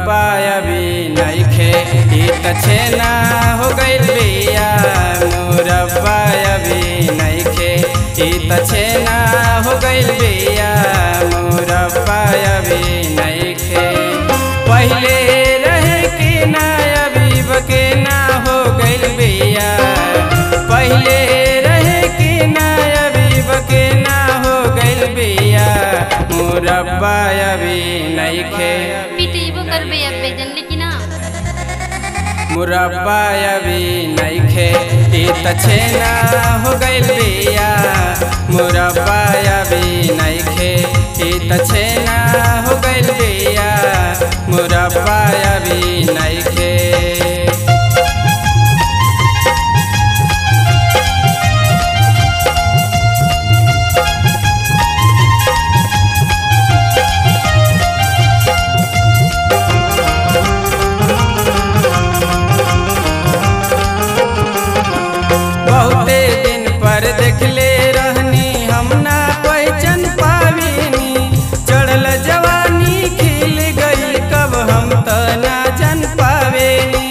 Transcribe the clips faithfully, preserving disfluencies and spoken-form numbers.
मुरब्बा अभी नइखे ई त छेना हो गइल बिया। मुरब्बा अभी नइखे ई त छेना हो गइल बिया। मुरब्बा अभी नइखे पहिले रहे कि ना अभी बके ना हो गइल बिया। पहिले रहे कि ना अभी बके ना हो गइल बिया। मुरब्बा अभी नइखे पीटेबो करबे अबे जनले कि ना। मुरब्बा अभी नइखे ई त छेना हो गइल बिया। मुरब्बा अभी नइखे ई त छेना हो गइल बिया। मुरब्बा अभी नइखे बहुते दिन पर देखले रहनी हम ना पहचान पाविनी। चढ़ल जवानी खिल गई कब हम त ना जान पावेनी।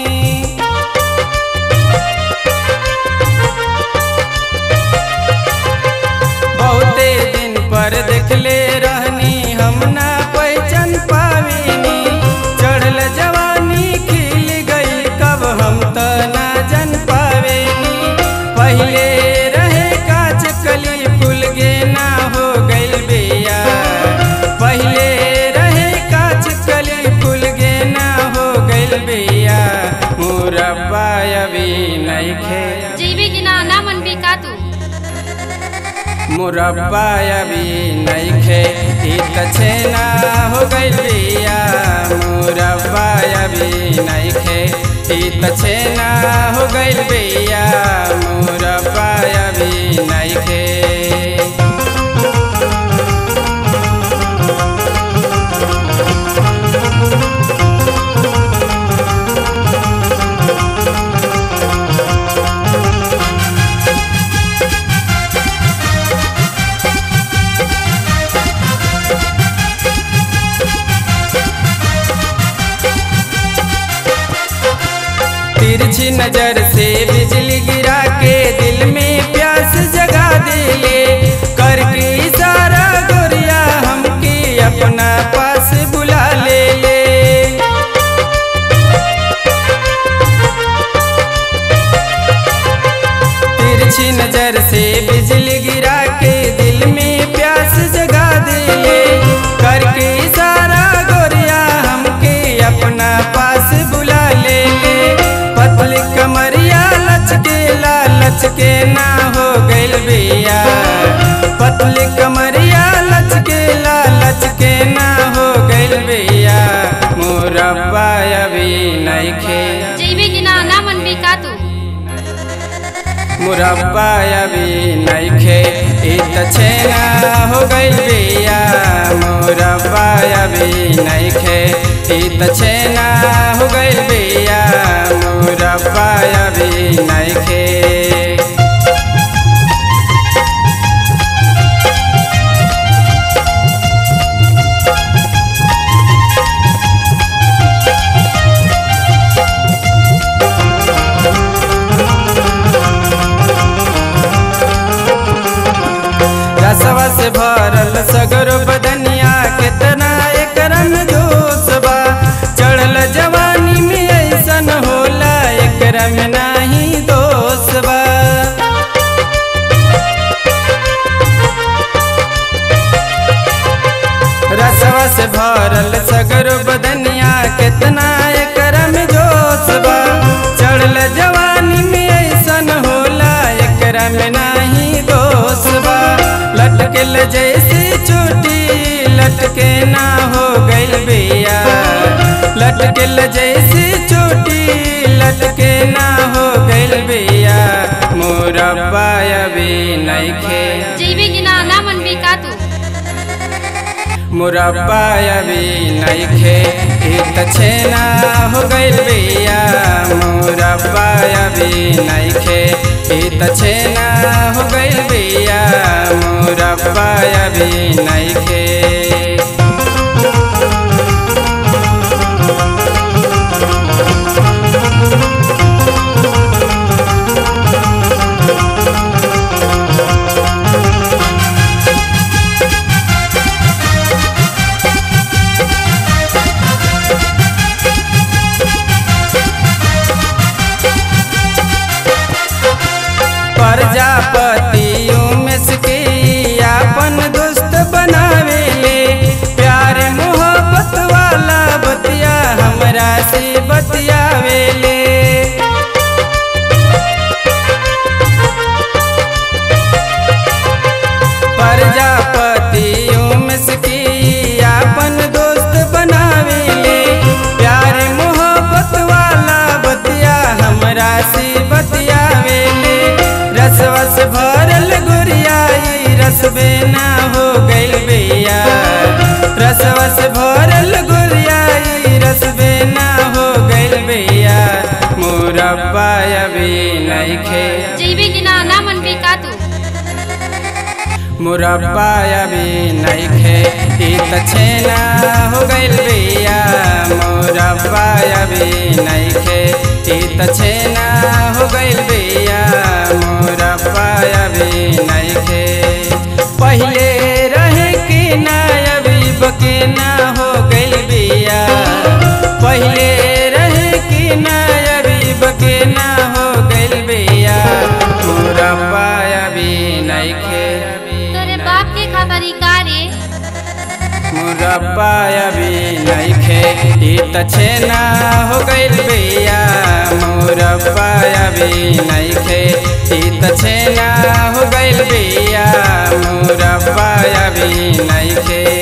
बहुते दिन पर देखले रहनी हम ना पहचान पाविनी। चढ़ल जवानी खिल गई कब हम त ना जान पावेनी। पहिले रहे काच कली फूल गे ना हो गइल बिया। पहिले रहे काच कली फूल गे ना हो गइल बिया। मुरब्बा अभी नइखे जीवी कि ना ना मन बे का तू। मुरब्बा अभी नइखे ई त छेना हो गइल बिया। मुरब्बा अभी नइखे ई त छेना हो गइल बिया। मुरब्बा अभी नइखे तिरछी नजर से बिजली गिरा के दिल में प्यास जगा दिले। करके इशारा गोरिया हमके अपना पास बुला ले ले। तिरछी नजर से बिजली गिरा के दिल में प्यास जगा दिले। करके इशारा गोरिया हमके अपना पास बुला ले ले। पतली कमरिया लचके ला लचके ना हो गइल बिया। पतली कमरिया लचके ला लचके ना हो गइल बिया। मुरब्बा अभी नइखे जीवी कि ना ना मन बे का तू। मुरब्बा अभी नइखे ई त छेना हो गइल बिया। मुरब्बा अभी नइखे ई त छेना हो गइल बिया। मुरब्बा अभी नइखे रसवा से भरल सगरो बदनिया केतना एकरा में जोश बा। चढ़ल जवानी में ऐसन होला एकरा में नाही दोष बा। रसवा से भरल सगरो बदनिया केतना एकरा में जोश बा। चढ़ल जवानी में ऐसन होला एकरा में नाही दोष बा। लटकेल जैसे चोटी लटके ना हो गइल बिया। लटकेल जैसे चोटी लटके ना हो गइल बिया। मुरब्बा अभी नइखे जीवी कि ना ना मन बे का तू। मुरब्बा अभी नइखे ई त छेना हो गइल बिया। मुरब्बा अभी नइखे ई त छेना हो गइल बिया। मुरब्बा अभी नइखे मुरब्बा अभी नइखे जइबे कि ना ना मनबे का तू मुरब्बा अभी नइखे ई त छेना हो गइल बिया मुरब्बा अभी नइखे ई त छेना हो गइल बिया मुरब्बा अभी नइखे पहिले रहे कि ना अभी बकेना हो गइल बिया पहिले रहे कि ना अभी बकेना हो गइल बिया मुरब्बा अभी नइखे तोरे बाप के खबरी का रे मुरब्बा अभी नइखे ई त छेना हो गइल बिया मुरब्बा अभी नइखे ई त छेना हो गइल बिया मुरब्बा अभी नइखे